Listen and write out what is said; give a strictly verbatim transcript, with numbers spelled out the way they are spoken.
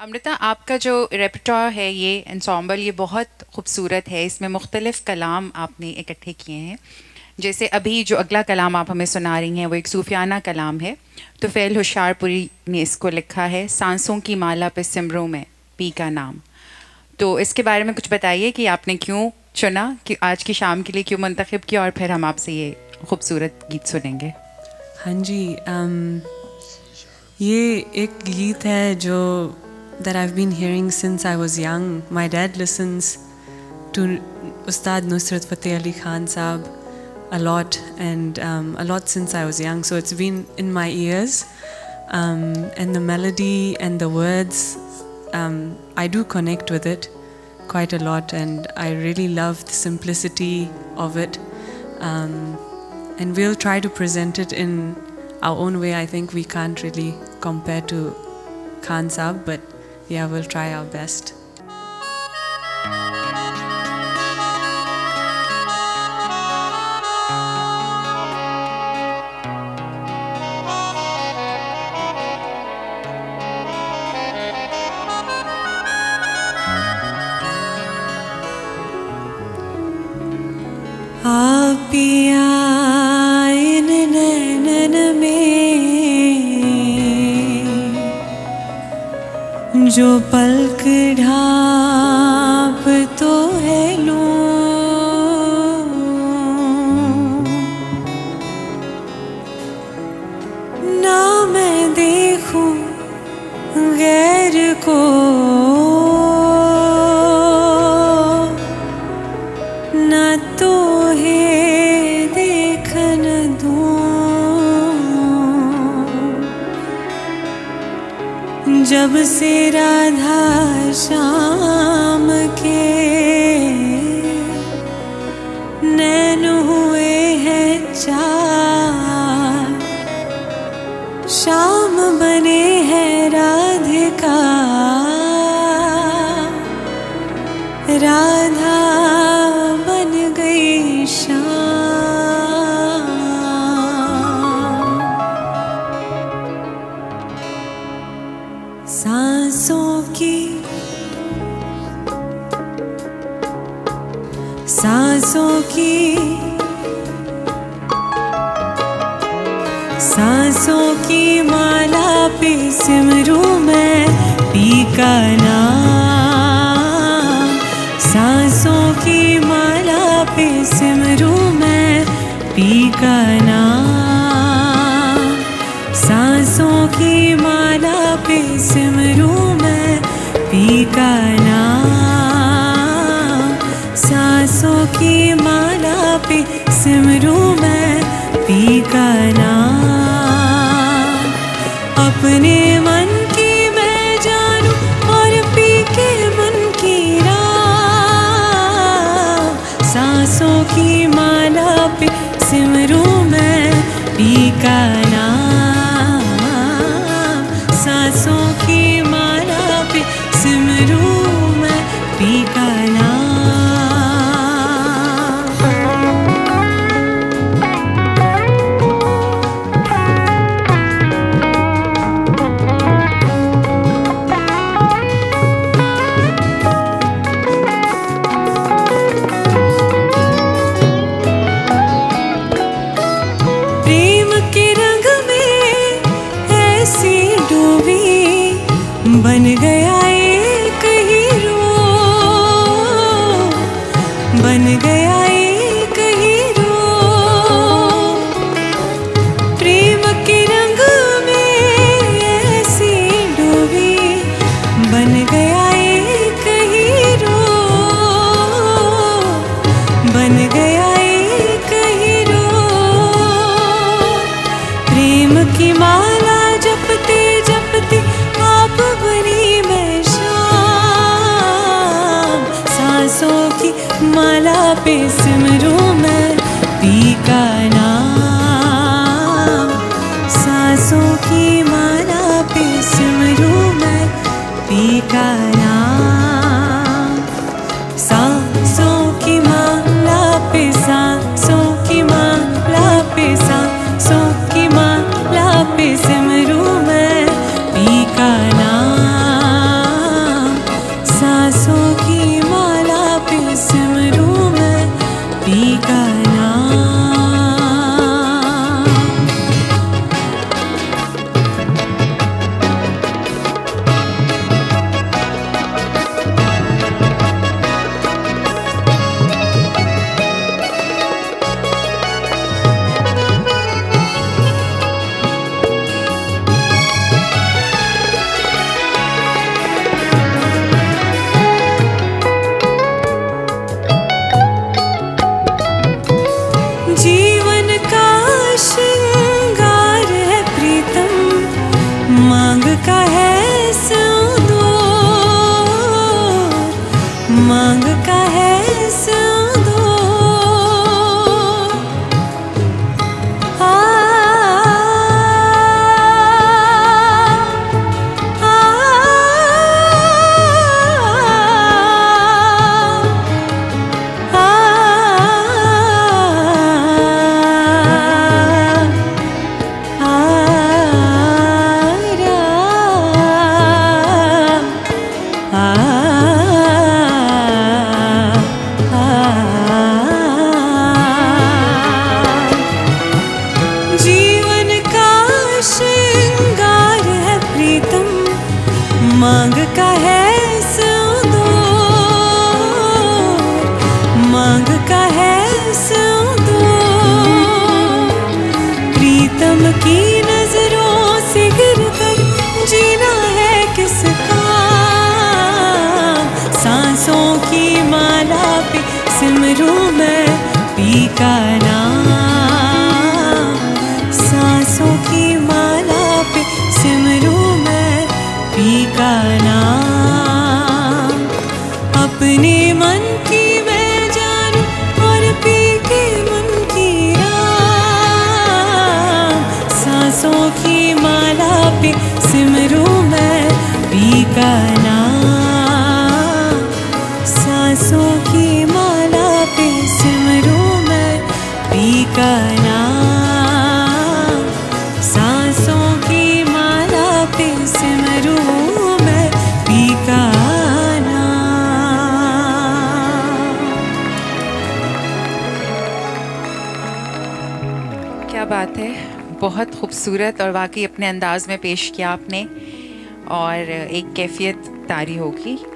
अमृता, आपका जो रेpertoire है, ये एंसम्बल, ये बहुत खूबसूरत है। इसमें मुख्तलिफ़ कलाम आपने इकट्ठे किए हैं। जैसे अभी जो अगला कलाम आप हमें सुना रही हैं वो एक सूफियाना कलाम है। तुफ़ैल होशियारपुरी ने इसको लिखा है, सांसों की माला पे सिमरों में पी का नाम। तो इसके बारे में कुछ बताइए कि आपने क्यों चुना, कि आज की शाम के लिए क्यों मुंतखब किया, और फिर हम आपसे ये खूबसूरत गीत सुनेंगे। हाँ जी, um, ये एक गीत है जो that I've been hearing since I was young. My dad listens to Ustad Nusrat Fateh Ali Khan Saab a lot, and um, a lot since I was young. So it's been in my ears, um, and the melody and the words, um, I do connect with it quite a lot, and I really love the simplicity of it. Um, and we'll try to present it in our own way. I think we can't really compare to Khan Saab, but yeah, we'll try our best. आप पिया इन नैनन में जो पलक ढाप तो है लूं, ना मैं देखूं गैर को, ना तो है देखन दूं। जब से राधा श्याम के नैन हुए हैं चार, श्याम बने हैं राधिका, राधा बन गई श्याम। सांसों की सांसों की सांसों की माला पे सिमरूं मैं पी का नाम। सांसों की माला पे सिमरूं मैं पी का नाम। सांसों की माला पे सिमरूं मैं पी का नाम। सांसों की माला पे सिमरूं मैं पी का नाम। अपने मन की मैं जानूं और पी के मन की राह। सांसों की माला पे सिमरूं मैं पी का नाम। सांसों की माला पे सिमरूं मैं पी का नाम। बन गया एक हीरो, बन गया एक हीरो। प्रेम के रंग में ऐसी डूबी, बन गया एक हीरो, बन गया एक हीरो। प्रेम की माला जपते जपते आप बनी मैं शाम। सांसों की माला पे सिमरूं मैं पी का नाम। सांसों की माला पे सिमरूं मैं पी का नाम। सांसों की माला पे सांसों की माला पे सांसों की माला पे सिमरूं मैं पी का नाम। मांग का है सिंदूर, मांग का है सिंदूर, प्रीतम की नजरों से गिर कर जीना है किसका, सांसों की माला पे सिमरूं मैं पी का नाम, सांसों की माला पे सिमरूं मैं पी का नाम, अपने मन की मैं जानूं और पी के मन की राम, सांसों की माला पे सिमरूं मैं पी का नाम, सांसों की माला पे सिमरूं मैं पी का नाम, सांसों की माला पे सिमरूं मैं पी का नाम। क्या बात है, बहुत खूबसूरत और वाकई अपने अंदाज में पेश किया आपने और एक कैफियत तारी होगी।